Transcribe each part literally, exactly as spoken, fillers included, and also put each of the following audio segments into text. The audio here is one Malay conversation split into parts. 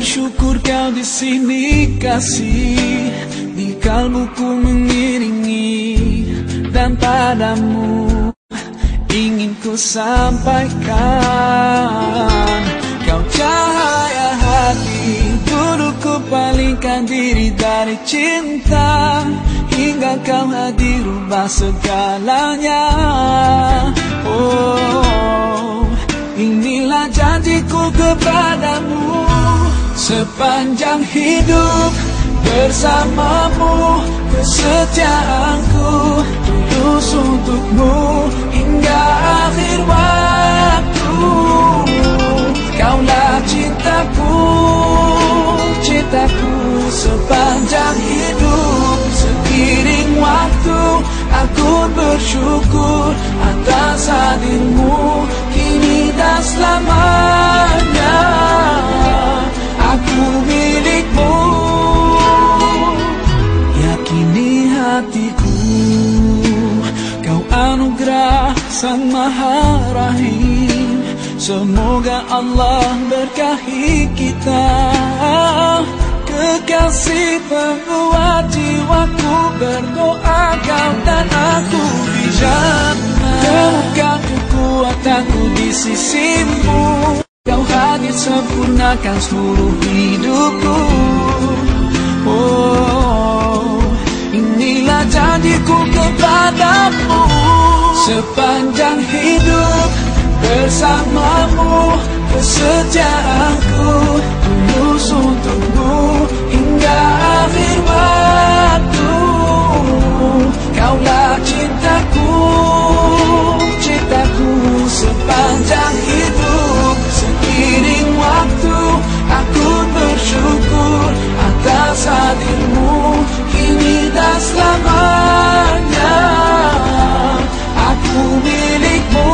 bersyukur kau di sini kasih, di kalbuku mengiringi, dan padamu ingin ku sampaikan. Kau cahaya hati, dulu ku palingkan diri dari cinta, hingga kau hadir rubah segalanya. Oh, inilah janjiku kepadamu, sepanjang hidup bersamamu, kesetiaanku tulus untukmu hingga akhir waktu. Kaulah cintaku, cintaku sepanjang hidup. Seiring waktu aku bersyukur atas hadirmu kini dan selamanya. Aku milikmu, yakini hatiku. Kau anugerah Sang Maha Rahim, semoga Allah berkahi kita. Kekasih penguat jiwaku, berdoa kau dan aku di jannah. Temukan kekuatanku di sisimu, kau hadir sempurnakan seluruh hidupku. Oh, inilah janjiku kepadamu, sepanjang hidup bersamamu, kesetiaanku tulus untukmu hingga akhir waktu. Kaulah cintaku, cintaku sepanjang hidup. Seiring waktu aku bersyukur atas hadirmu kini dan selamanya. Aku milikmu,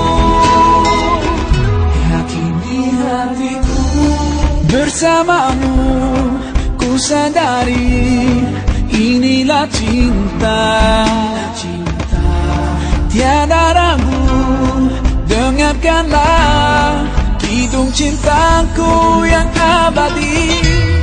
yakini hatiku. Bersamamu ku sadari inilah cinta, tiada ragu, dengarkanlah kidung cintaku yang abadi.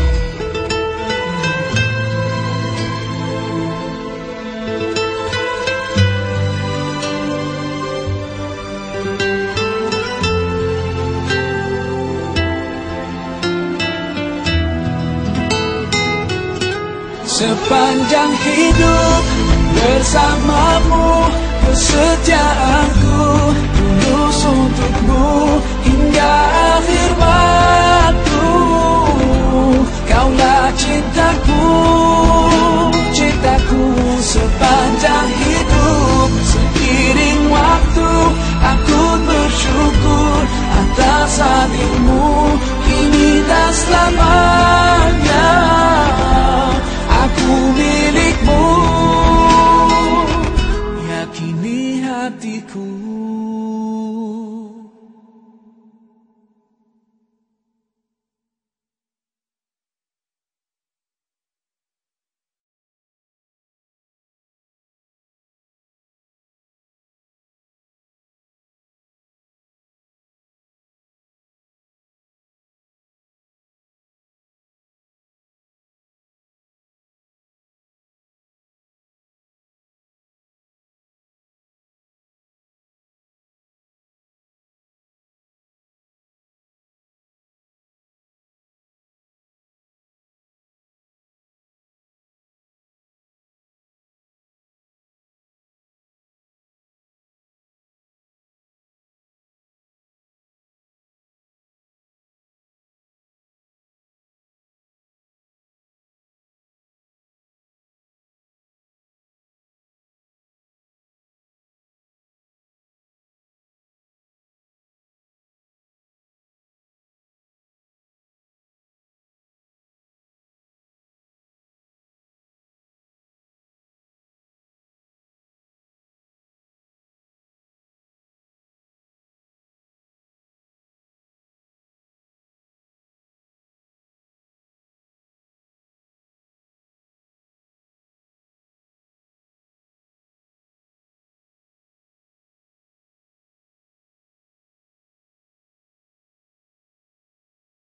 Sepanjang hidup bersamamu, kesetiaanku tulus untukmu hingga akhir waktu. Kaulah cintaku, cintaku sepanjang hidup. Seiring waktu aku bersyukur atas hadirmu kini dan selamanya. Aku milikmu, yakini hatiku.